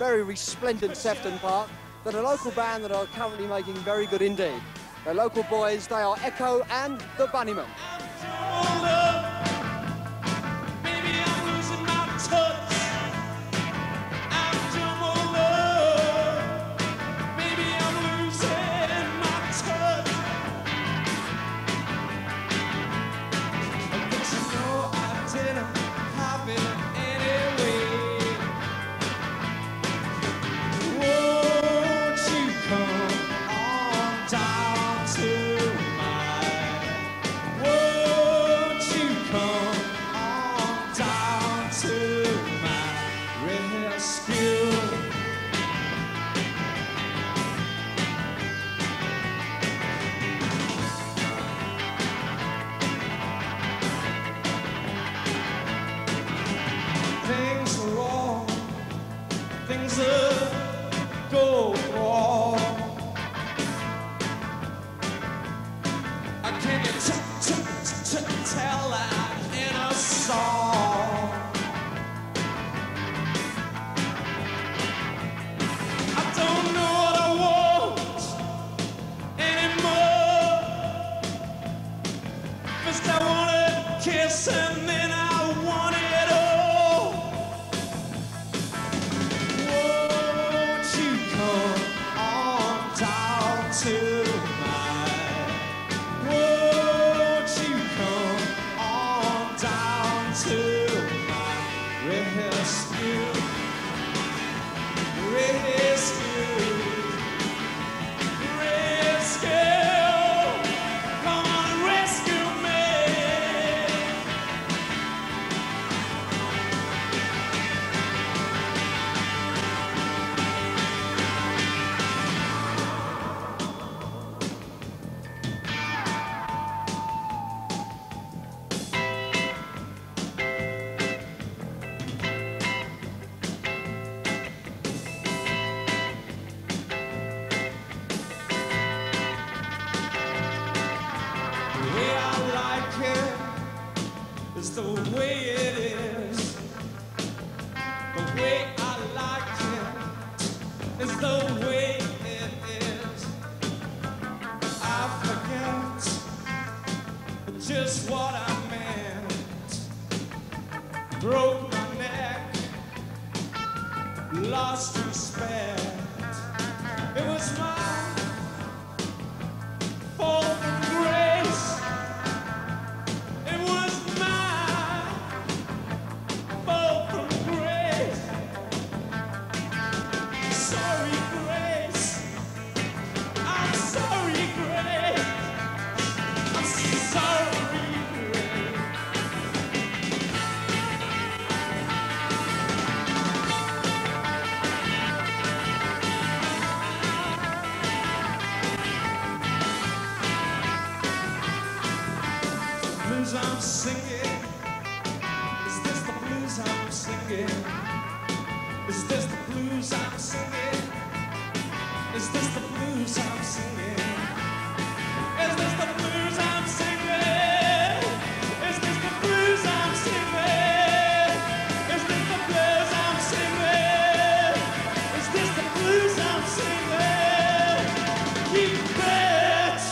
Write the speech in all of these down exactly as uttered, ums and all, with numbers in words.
very resplendent Sefton Park, that a local band that are currently making very good indeed. They're local boys, they are Echo and the Bunnymen. Things are wrong, things that go wrong. Can you t t t tell that in a song? I don't know what I want anymore. First I wanted a kiss and then I wanted it all. It's the way it is. The way I like it is the way it is. I forget just what I meant. Broke my neck, lost respect. It was my fall from grace. I'm singing. Is this the blues I'm singing? Is this the blues I'm singing? Is this the blues I'm singing? Is this the blues I'm singing? Is this the blues I'm singing? Is this the blues I'm singing? Is this the blues I'm singing? Keep it.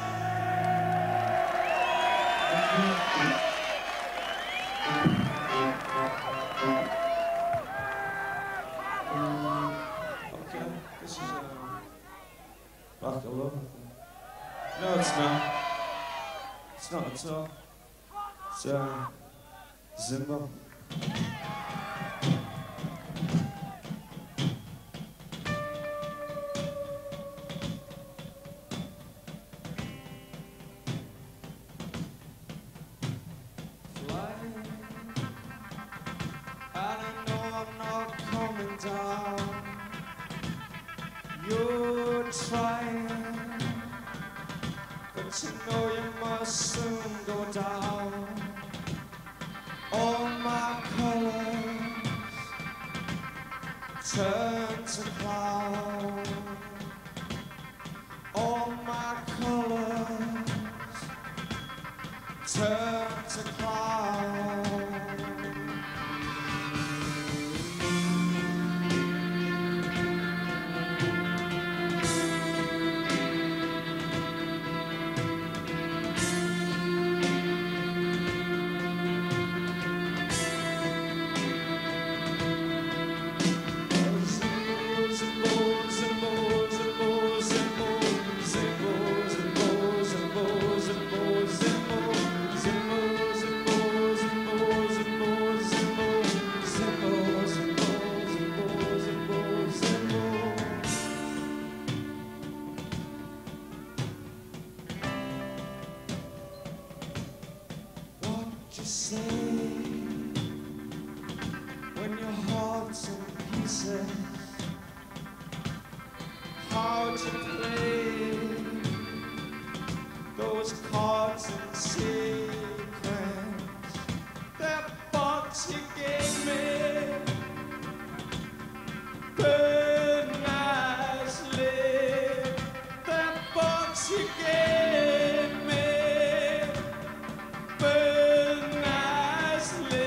Okay, this is uh, Rock the Love. No, it's not. It's not at all. It's uh, Zimbo. You're trying, but you know you must soon go down. All my colors turn to cloud. All my colors turn to cloud. when your heart's in pieces, how to play those cards in sequence. That box you gave me burned nicely. That box you gave me burned nicely.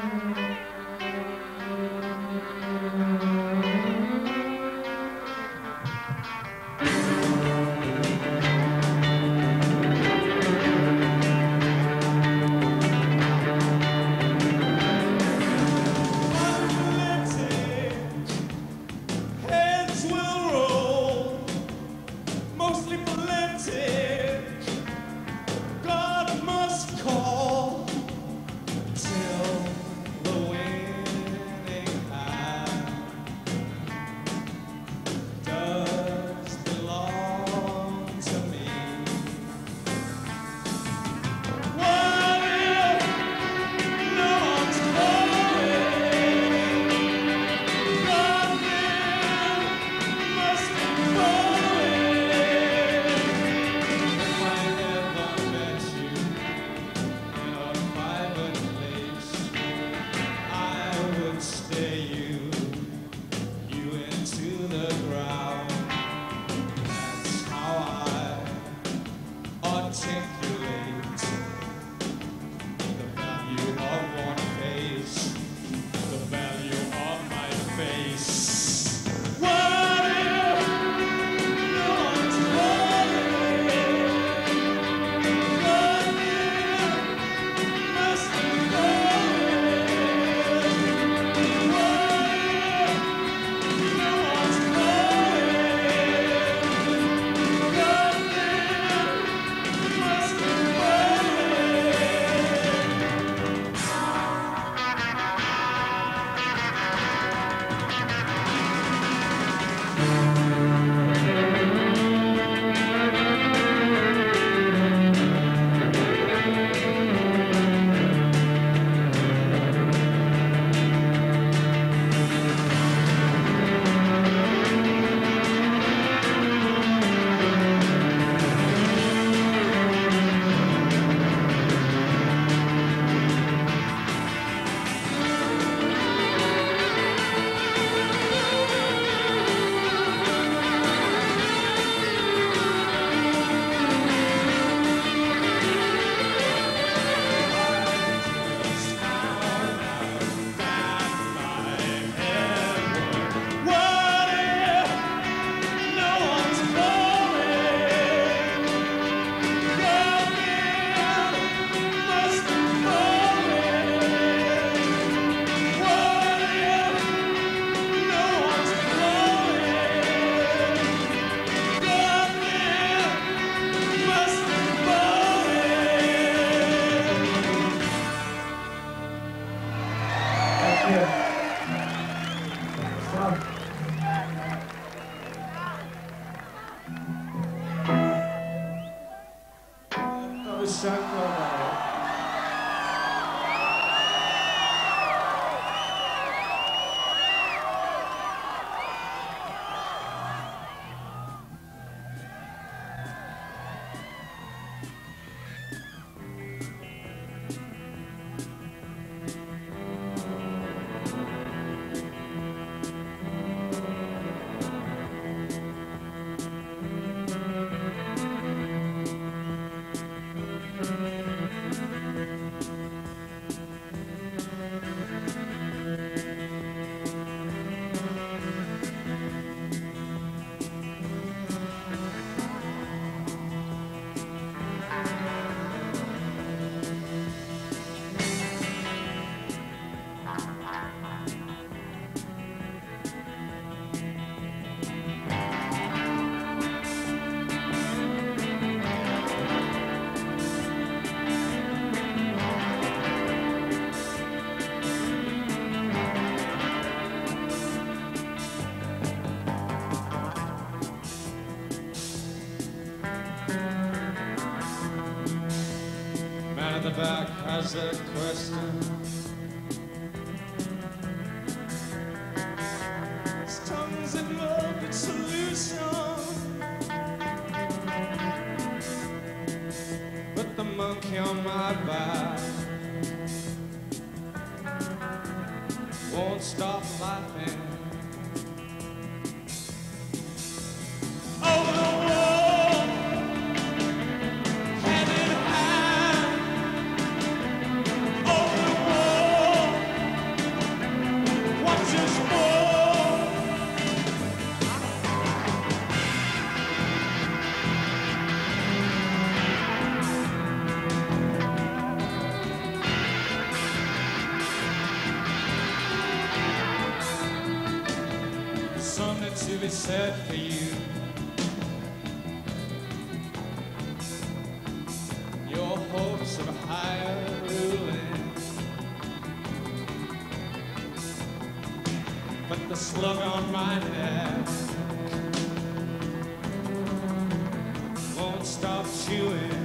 back has a question. His tongue's in love with solution, but the monkey on my back won't stop laughing. Over the wall, hand in hand. Over the wall, be said for you. Your hopes of higher ruling, but the slug on my neck won't stop chewing.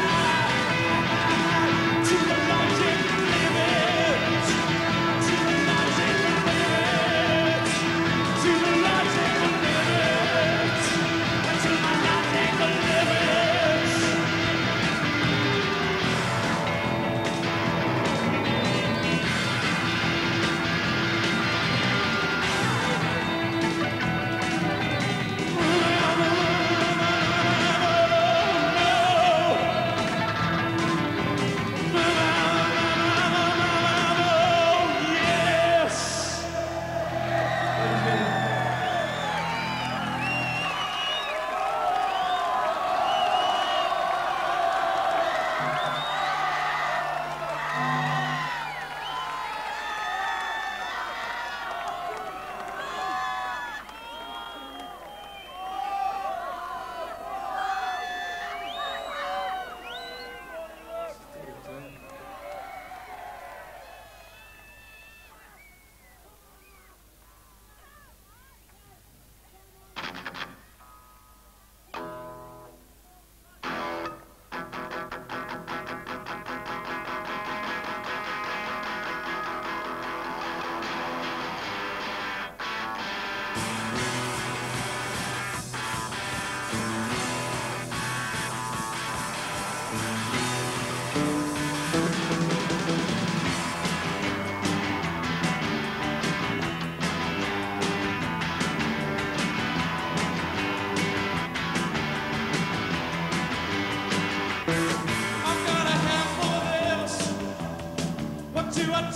To the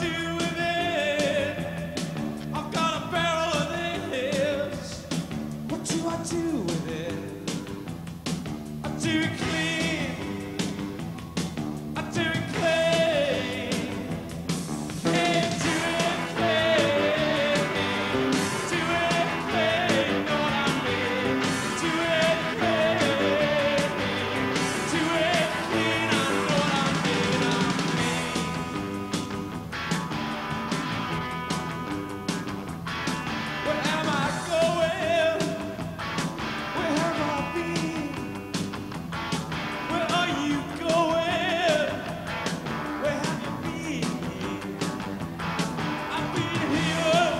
do with it? I've got a barrel of this. What do I do with it? I do it clean. I do it clean. Hey, do it clean. Do it clean. Know what I mean? Do it clean. Do it clean. I know what I mean. I mean. Where am I going? Where have I been? Where are you going? Where have you been? I've been here.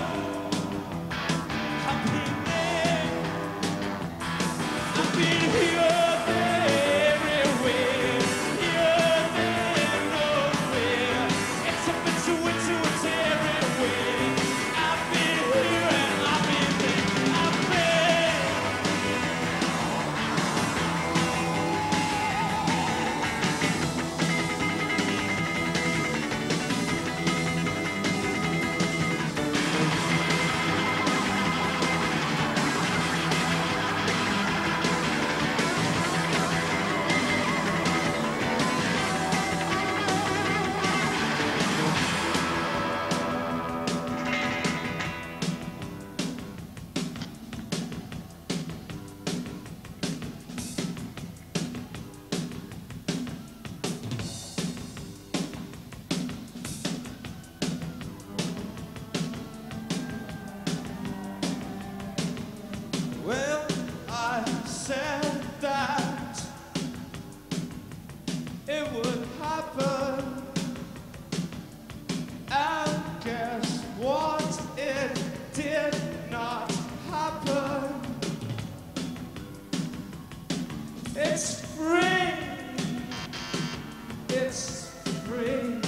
I've been there. I've been here, there, everywhere. Here, there, nowhere. It's a bit to it, to it's everywhere. I've been here and I've been there. I've been. Well, I said that it would happen, and guess what? It did not happen. It's spring. It's spring.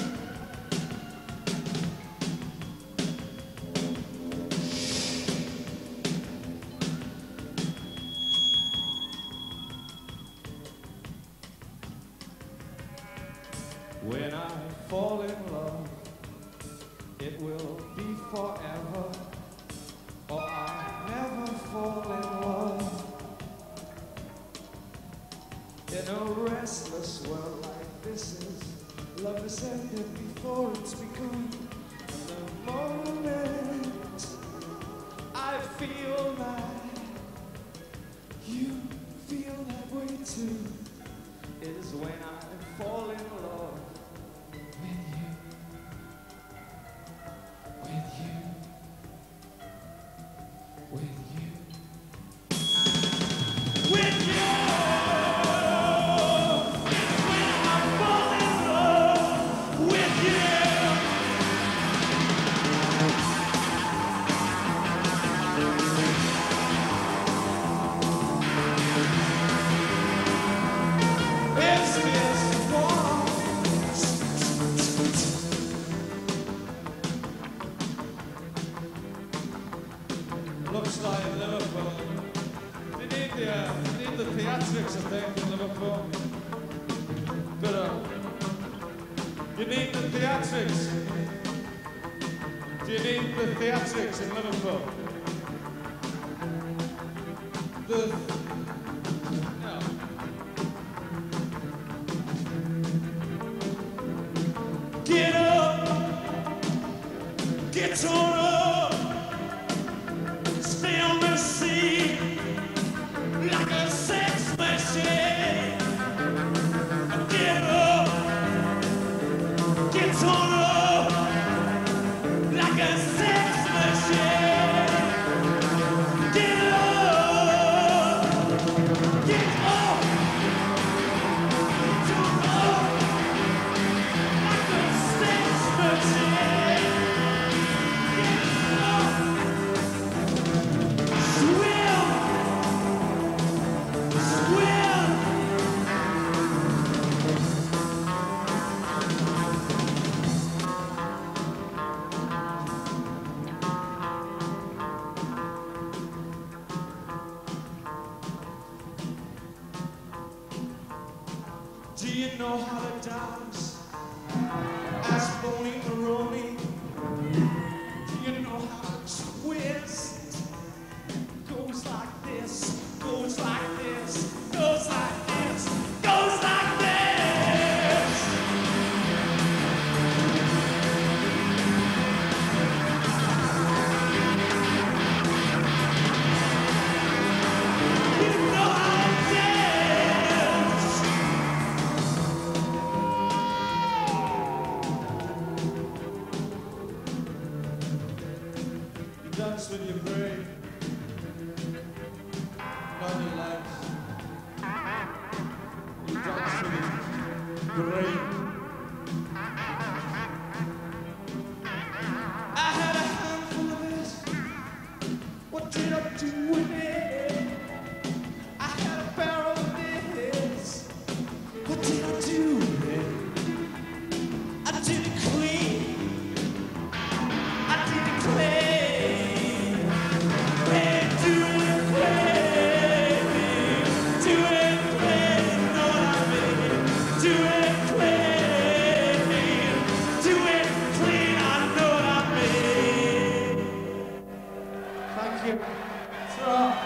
When I fall in love, it will be forever, or I never fall in love. In a restless world like this is, love is ended before it's begun. The moment I feel that you feel that way too, is when I fall in love with you, with you, with you, with you. When I fall in love with you. It's this one. Looks like Liverpool. They need the, uh, they need the theatrics, I think, in Liverpool. But, uh, you need the theatrics. Do you need the theatrics in Liverpool? The... No. Get up! Get on up! Stay on the seat like a sex machine. Get up, get on up like a sex machine. Get up, get up, get on up like a sex machine. Get up. Swim! Swim! Do you know how to dance? Ask Boney Maroney. dance with your brain, not your legs. You dance with your brain. I had a handful of it. What did I do with it? I had a barrel of this. What did I do with it? I did it clean. I did it clean. Hey, do it clean. Do it clean. Know what I mean? Do it clean. Do it clean. I know what I mean. Thank you. Ta-ra.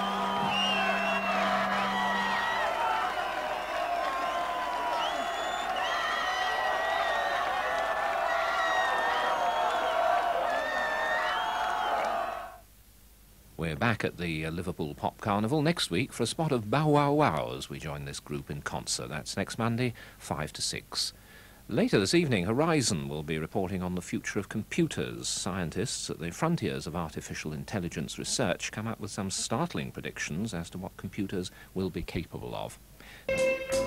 We're back at the uh, Liverpool Pop Carnival next week for a spot of Bow Wow Wow as we join this group in concert. That's next Monday, five to six. Later this evening, Horizon will be reporting on the future of computers. Scientists at the frontiers of artificial intelligence research come up with some startling predictions as to what computers will be capable of.